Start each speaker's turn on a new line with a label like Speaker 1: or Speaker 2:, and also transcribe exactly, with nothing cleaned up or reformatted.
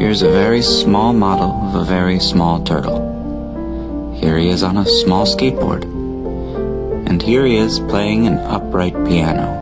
Speaker 1: Here's a very small model of a very small turtle. Here he is on a small skateboard. And here he is playing an upright piano.